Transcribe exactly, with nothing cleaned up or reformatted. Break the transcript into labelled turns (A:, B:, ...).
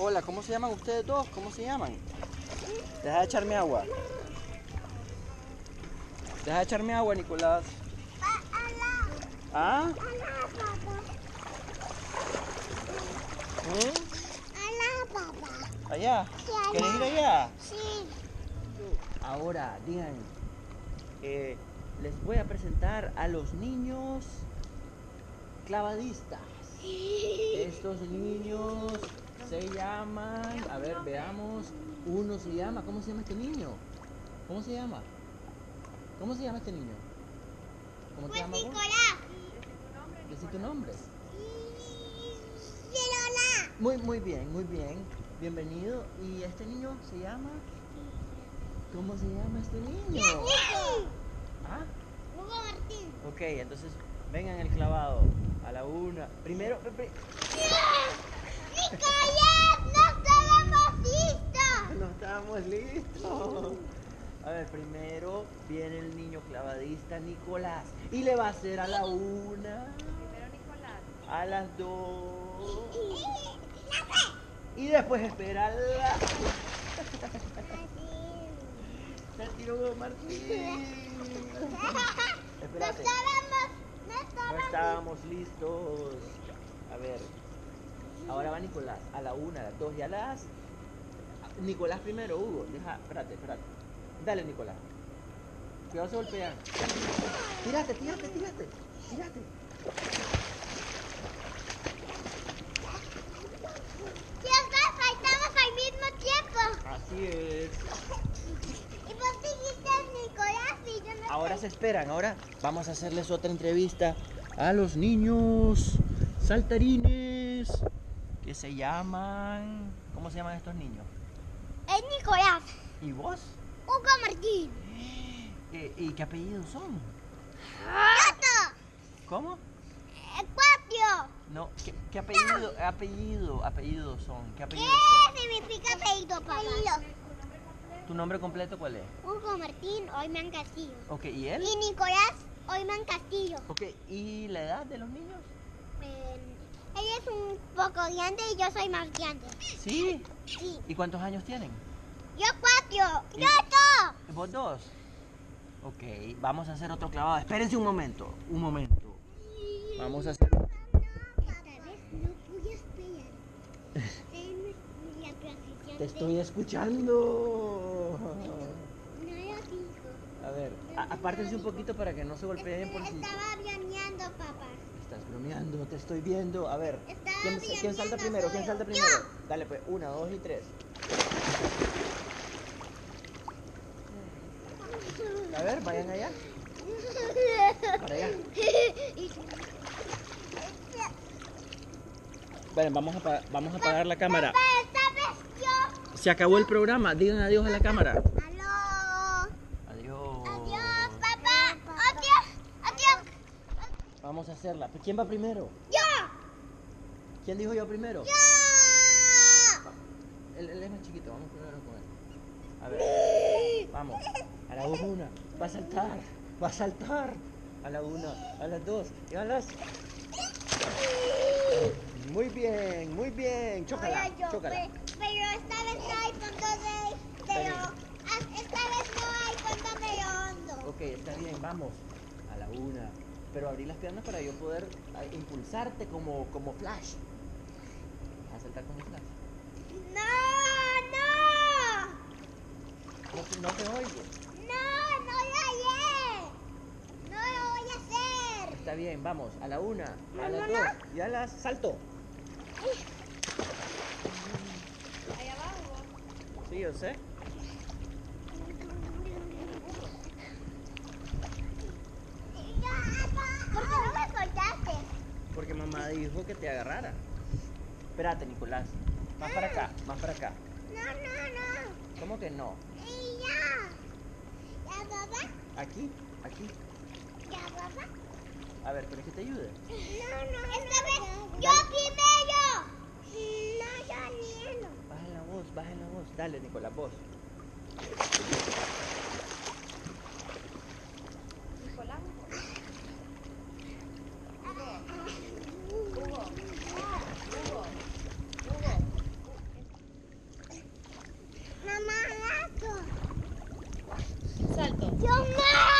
A: Hola, ¿cómo se llaman ustedes dos? ¿Cómo se llaman? Deja de echarme agua. Deja de echarme agua, Nicolás. ¿Ah? ¿Mm? ¿Allá? ¿Quieres ir allá?
B: Sí.
A: Ahora, digan, eh, les voy a presentar a los niños clavadistas. Estos niños se llaman, a ver, veamos, uno se llama, ¿cómo se llama este niño? ¿Cómo se llama? ¿Cómo se llama este niño? ¿Cómo te llamas vos?
B: Nicolás.
A: Decí tu nombre.
B: Girona.
A: Muy, muy bien, muy bien. Bienvenido. ¿Y este niño se llama? ¿Cómo se llama este niño? ¿Ah?
B: Hugo Martín.
A: Ok, entonces vengan el clavado a la una. Primero, pri-
B: Nicolás, no estábamos listos.
A: no estábamos listos. A ver, primero viene el niño clavadista Nicolás y le va a hacer a la una,
C: Primero Nicolás.
A: a las dos y después espera a la... Se tiró Martín.
B: No
A: Espérate.
B: estábamos, no
A: No
B: estábamos.
A: estábamos listos. A ver. Ahora va Nicolás. A la una, a las dos y a las... Nicolás primero, Hugo. Deja, espérate, espérate. Dale, Nicolás. Cuidado, se golpean. Tírate, tírate, tírate. Tírate.
B: Chicos, faltamos al mismo tiempo.
A: Así es.
B: Y vos dijiste Nicolás y yo no
A: Ahora
B: sé.
A: se esperan. Ahora vamos a hacerles otra entrevista a los niños saltarines que se llaman... ¿Cómo se llaman estos niños?
B: Es Nicolás.
A: ¿Y vos?
B: Hugo Martín.
A: Eh, ¿Y qué apellidos son?
B: Tato.
A: ¿Cómo?
B: Cuatro.
A: No, ¿qué, qué apellido, apellido, apellidos son? ¿Qué
B: ¿Qué
A: apellidos son?
B: significa apellido, papá?
A: ¿Tu nombre completo cuál es?
B: Hugo Martín Oyman Castillo.
A: Ok, ¿y él?
B: Y Nicolás Oyman Castillo.
A: Ok, ¿y la edad de los niños?
B: Eh, ella es un poco grande y yo soy más grande.
A: Sí.
B: Sí.
A: ¿Y cuántos años tienen?
B: Yo cuatro.
A: Y-
B: Yo dos.
A: ¿Vos dos? Ok, vamos a hacer otro clavado. Espérense un momento, un momento. Vamos a hacer...
B: Esta vez no voy a esperar. En la posición
A: Te estoy escuchando.
B: de... No lo dijo.
A: A ver, a- apártense un poquito para que no se golpeen por si...
B: Estaba bromeando, papá.
A: Estás bromeando, te estoy viendo. A ver,
B: Estaba
A: ¿quién, quién salta
B: bromeando
A: primero? ¿Quién
B: solo.
A: salta
B: Yo.
A: primero? Dale pues, una, dos y tres. A ver, vayan allá. Para allá. Bueno, vamos a, apa- vamos a apagar la cámara.
B: Papá, esta vez yo.
A: Se acabó el programa. Digan adiós a la cámara.
B: Aló.
A: Adiós.
B: Adiós, papá. Adiós. Adiós.
A: Vamos a hacerla. ¿Quién va primero?
B: Yo.
A: ¿Quién dijo yo primero?
B: Yo.
A: Él, él es más chiquito. Vamos primero con él. A ver. Vamos. A la dos, una. Va a saltar. Va a saltar. A la una, a las dos y a las... Muy bien, muy bien. Chócala,
B: Ahora yo,
A: chócala.
B: pe- pero esta vez no hay fondo de, de
A: Pero-
B: lo- ah, esta vez no hay fondo de hondo.
A: Ok, está bien, vamos. A la una. Pero abrí las piernas para yo poder ah, impulsarte como, como Flash. ¿Vas a saltar como Flash?
B: No, no,
A: No, te- no te oigo.
B: no, no lo haré. No lo voy a hacer.
A: Está bien, vamos. A la una, a
B: No,
A: las
B: no,
A: dos y a las... ¡Salto!
C: Ahí abajo.
A: Sí, yo sé.
B: ¿Por qué no me soltaste?
A: Porque mamá dijo que te agarrara. Espérate, Nicolás. Más para acá, más para acá.
B: No, no, no.
A: ¿Cómo que no?
B: Y ya. ¿Ya, papá?
A: Aquí, aquí.
B: ¿Ya, papá?
A: A ver, ¿quieres que te ayude?
B: No, no, esta vez yo primero. No, yo ni
A: Baja la voz, baja la voz. Dale, Nicolás, vos.
C: Nicolás. Hugo. Hugo. Hugo. Hugo. Salto.
B: Yo no.